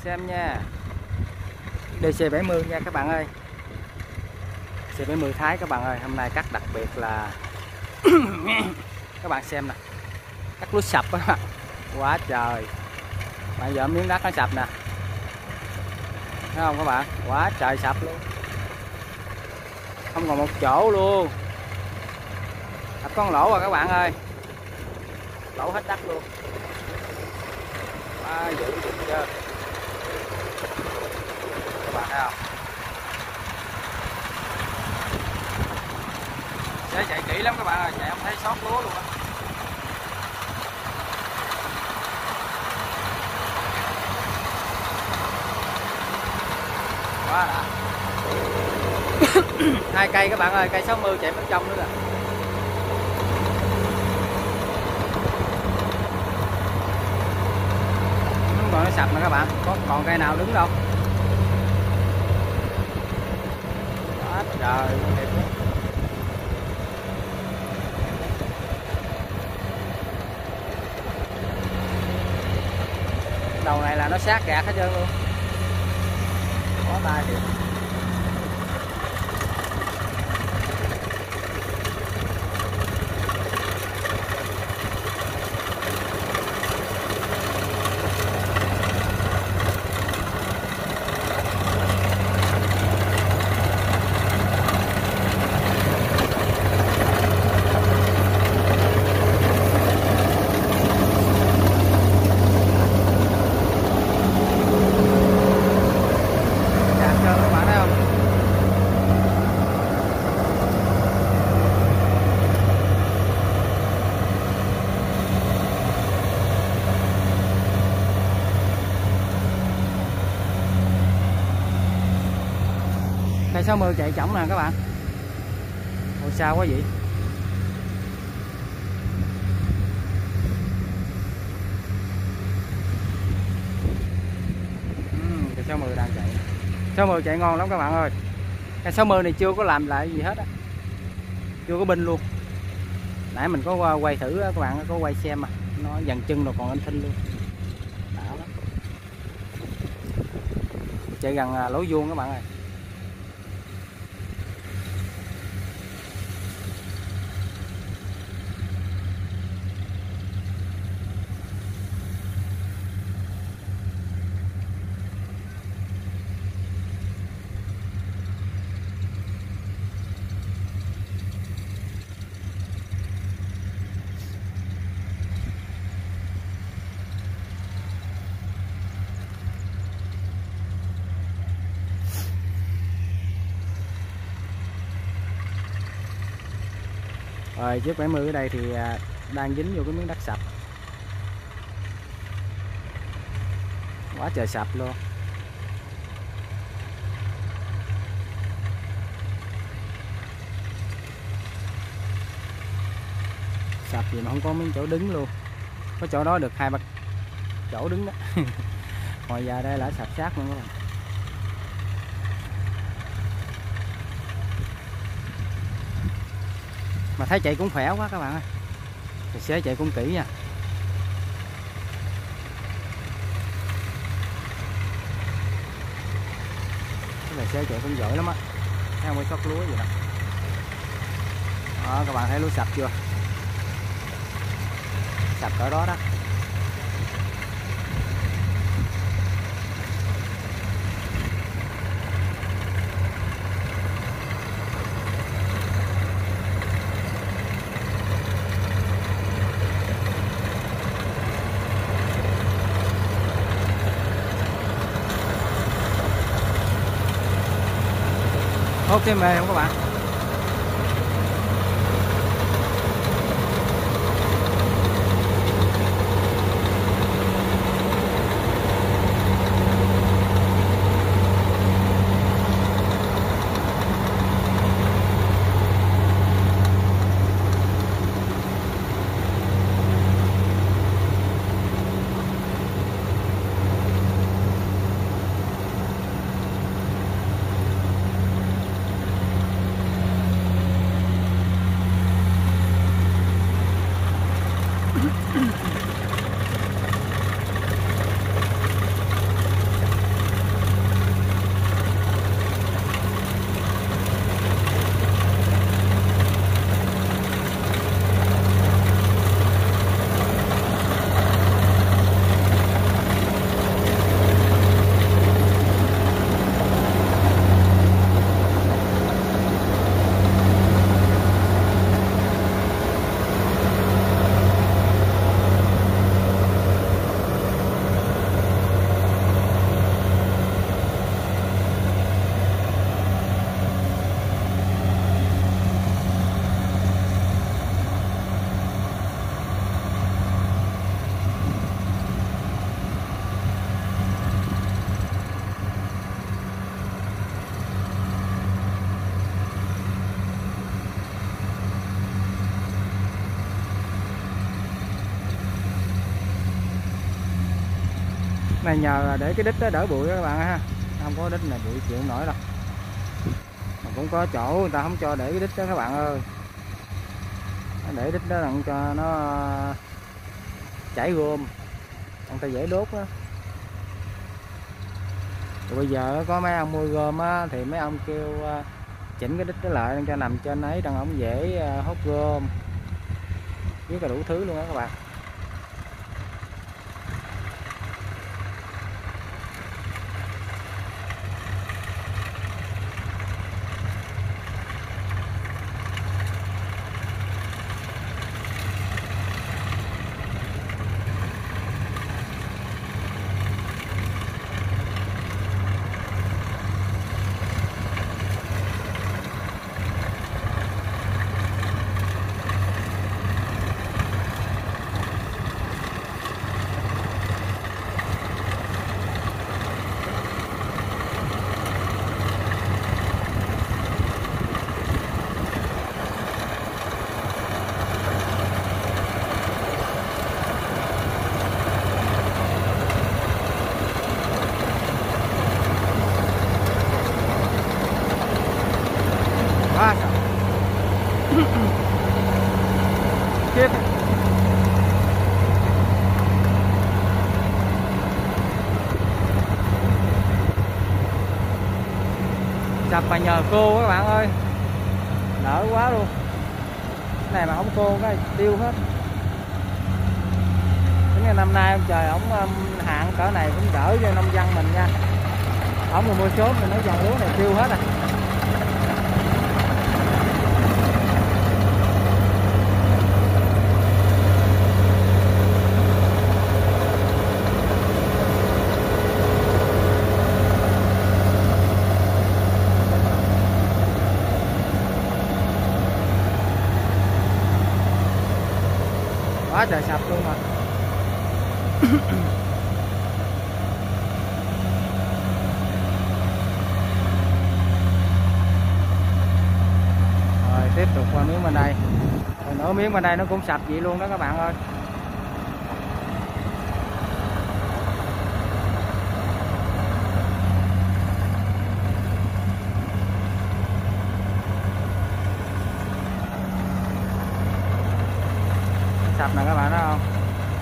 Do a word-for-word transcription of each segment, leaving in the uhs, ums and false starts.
xem nha. đê xê bảy mươi nha các bạn ơi. xê bảy mươi Thái các bạn ơi, hôm nay cắt đặc biệt là các bạn xem nè, cắt lúa sập á, quá trời. Bạn giờ miếng đất nó sập nè, thấy không các bạn, quá trời sập luôn, không còn một chỗ luôn. Đập con lỗ rồi các bạn ơi, lỗ hết đất luôn, quá dữ dữ chưa các bạn thấy không. Sẽ chạy kỹ lắm các bạn ơi, chạy không thấy sót lúa luôn á. Quá đã. Hai cây các bạn ơi, cây sáu mươi chạy bên trong nữa nè. Đúng rồi, nó sập nè các bạn, có còn cây nào đứng đâu. Quá trời đẹp quá. Đầu này là nó sát gạt hết trơn luôn, có tay thiệt. Cây sáu mươi chạy trỏng nè các bạn. Ôi sao quá vậy. uhm, Cây sáu mươi đang chạy, sáu mươi chạy ngon lắm các bạn ơi. Cây sáu mươi này chưa có làm lại gì hết á, chưa có binh luôn. Nãy mình có quay thử các bạn, có quay xem mà nó dằn chân rồi còn anh thinh luôn, đã lắm. Chạy gần lỗ vuông các bạn ơi. Rồi chiếc bảy mươi ở đây thì đang dính vô cái miếng đất sập, quá trời sập luôn. Sập gì mà không có miếng chỗ đứng luôn, có chỗ đó được hai ba chỗ đứng đó. Ngoài ra đây là sập sát luôn các bạn. Mà thấy chạy cũng khỏe quá các bạn ơi, tài xế chạy cũng kỹ nha. Cái tài xế chạy cũng giỏi lắm á, thấy không có sót lúa gì đâu. Đó, các bạn thấy lúa sập chưa, sập cỡ đó đó. Ok mê không các bạn. này nhờ để cái đít đó đỡ bụi đó các bạn ha, không có đít này bụi chịu không nổi đâu. Mà cũng có chỗ người ta không cho để cái đít đó các bạn ơi, để đít đó đặng cho nó chảy gom, người ta dễ đốt đó. Rồi bây giờ có mấy ông mua gom á, thì mấy ông kêu chỉnh cái đít đó lại cho nằm trên ấy, đặng ổng dễ hốt gom với cả đủ thứ luôn đó các bạn. Quá sợ. Chết. Sập mà nhờ cô các bạn ơi, đỡ quá luôn. Cái này mà không cô cái tiêu hết. Tính năm nay ông trời ổng hạn cỡ này cũng đỡ cho nông dân mình nha. Ổng mà mua sớm thì nói dòng lúa này tiêu hết à. Quá trời sập luôn mà. Rồi tiếp tục qua miếng bên đây. Rồi nữa miếng bên đây nó cũng sập vậy luôn đó các bạn ơi. Sập nè các bạn thấy không?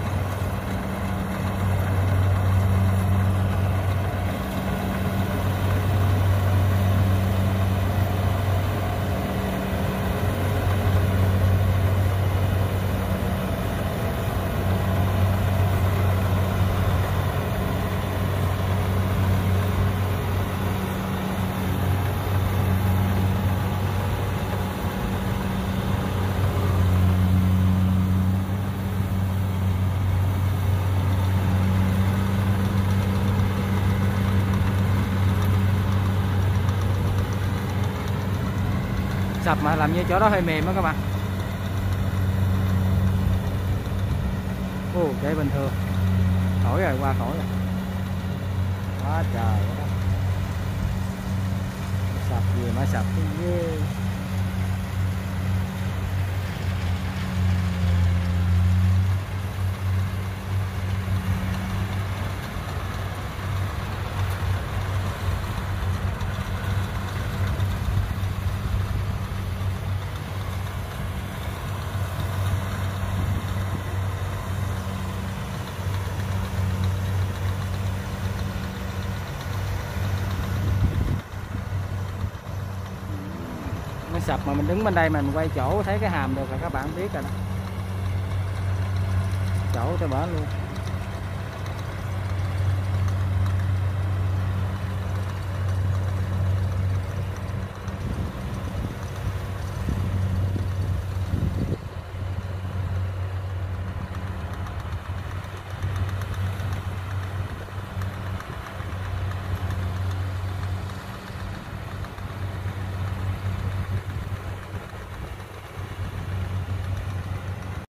Sập mà làm như chỗ đó hơi mềm đó các bạn. Ồ, chạy bình thường. Khỏi rồi, qua khỏi rồi. Quá trời đó. Sập gì mà sập cái ghê. Nó sập mà mình đứng bên đây mà mình quay chỗ thấy cái hàm được là các bạn biết rồi đó. Chỗ cho bển luôn.